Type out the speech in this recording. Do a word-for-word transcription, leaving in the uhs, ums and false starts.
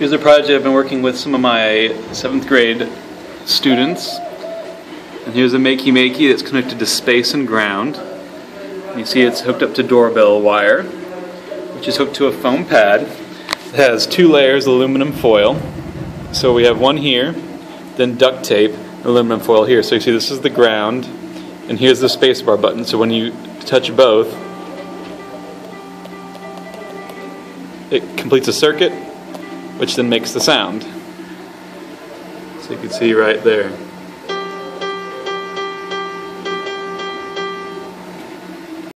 Here's a project I've been working with some of my seventh grade students. And here's a Makey Makey that's connected to space and ground. You see it's hooked up to doorbell wire, which is hooked to a foam pad. It has two layers of aluminum foil. So we have one here, then duct tape, aluminum foil here. So you see this is the ground, and here's the spacebar button. So when you touch both, it completes a circuit, which then makes the sound. So you can see right there.